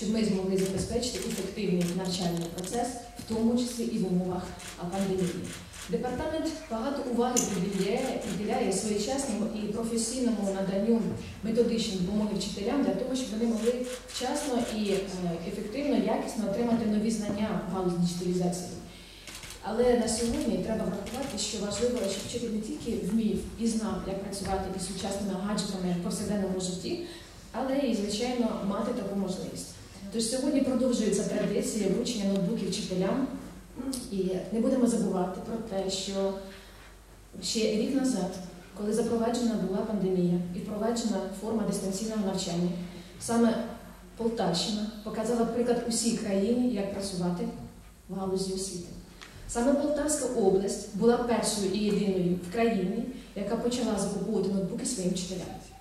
щоб ми змогли забезпечити ефективний навчальний процес, в тому числі і в умовах пандемії. Департамент багато уваги приділяє своєчасному і професійному наданню методичної допомоги вчителям для того, щоб вони могли вчасно і ефективно, якісно отримати нові знання в галузі діджиталізації. Але на сьогодні треба врахувати, що важливо, щоб вчитель не тільки вмів і знав, як працювати із сучасними гаджетами в повсякденному житті, але і, звичайно, мати таку можливість. Тож сьогодні продовжується традиція вручення ноутбуків вчителям. І не будемо забувати про те, що ще рік назад, коли запроваджена була пандемія і впроваджена форма дистанційного навчання, саме Полтавщина показала приклад усій країні, як працювати в галузі освіти. Саме Полтавська область була першою і єдиною в країні, яка почала закуповувати ноутбуки своїм вчителям.